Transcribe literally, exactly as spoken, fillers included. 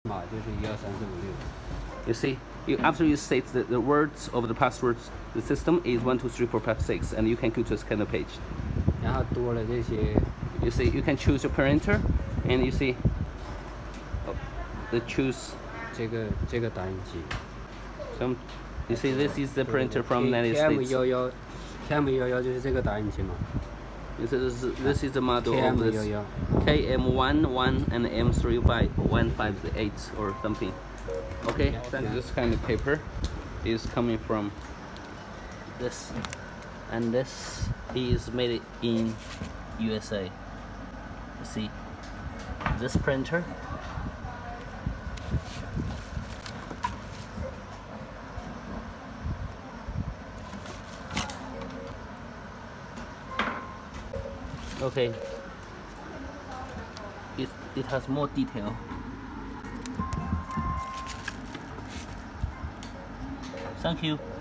You see, you, after you state the, the words of the password, the system is one two three four five six, and you can go to a scanner page. You see, you can choose your printer, and you see, oh, the choose. Some, you see, this is the printer from United States. This is, this is the model of this K M one one and M three one five eight or something. Okay, this kind of paper is coming from this, and this is made in U S A. You see, this printer. Okay, it, it has more detail. Thank you.